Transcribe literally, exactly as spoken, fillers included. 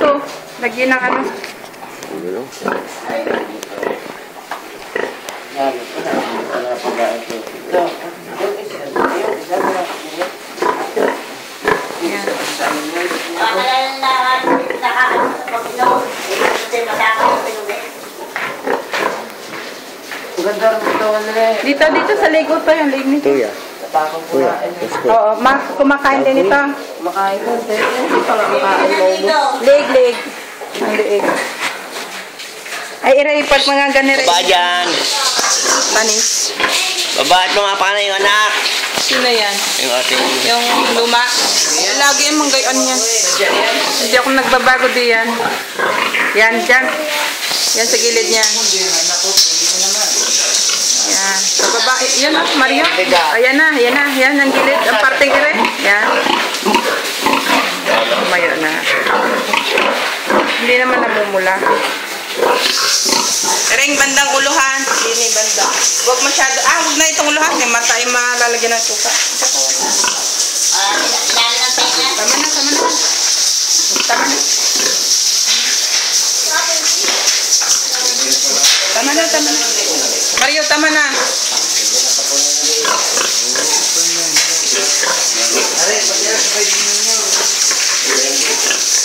baso. Lagyan ng ano. Dito, dito sa ligo to yung leg nito. Oo, ma kumakain din ito. Kumakain ko. Hindi pa nga makain. Leg, leg. Ang liig. Ay, iraipad mga ganire. Baba dyan. Panis. Baba at mga panay yung anak. Sino yan? Yung ating... Yung luma. Lagi yung manggayon yan. Hindi ako nagbabago diyan. Yan, dyan. Yan sa gilid niya. Yan. Sa baba. Yan na, Mario. Ayan na, yan na. Yan ang gilid. Ang parting ire. Yan. Mayo na. Hindi naman namumula. Ring bandang uluhan. Sini banda. Huwag masyado. Ah, huwag na itong uluhan. May mata ay malalagyan ng suka. Tama na, tama na. Tama na. Tama na, tama na. Mario, tama na.